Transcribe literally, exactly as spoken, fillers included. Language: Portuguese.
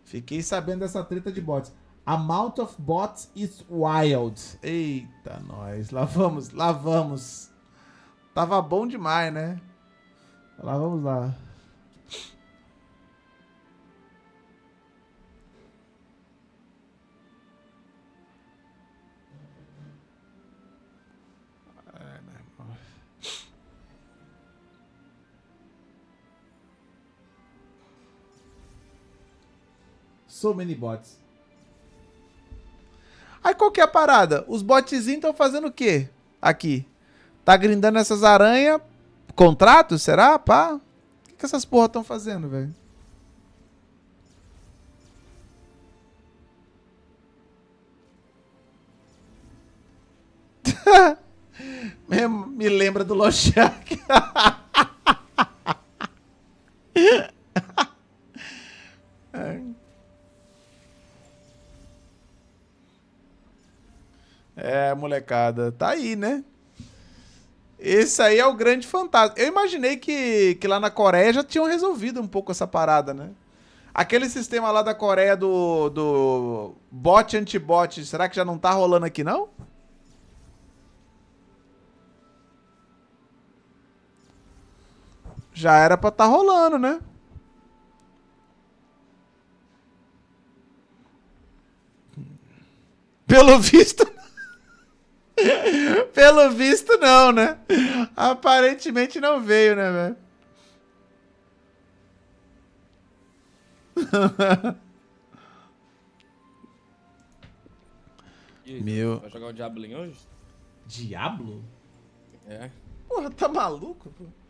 Fiquei sabendo dessa treta de bots. Amount of bots is wild. Eita, nós. Lá vamos, lá vamos. Tava bom demais, né? Lá vamos lá. So many bots. Aí qual que é a parada? Os botzinhos estão fazendo o quê? Aqui. Tá grindando essas aranhas. Contrato, será? Pá? O que, que essas porra estão fazendo, velho? me, me lembra do Loshak. É, molecada. Tá aí, né? Esse aí é o grande fantasma. Eu imaginei que, que lá na Coreia já tinham resolvido um pouco essa parada, né? Aquele sistema lá da Coreia do, do bot anti-bot, será que já não tá rolando aqui, não? Já era pra tá rolando, né? Pelo visto... Pelo visto, não, né? Aparentemente não veio, né, velho? E aí, Meu... vai jogar o Diablinho hoje? Diablo? É. Porra, tá maluco, pô?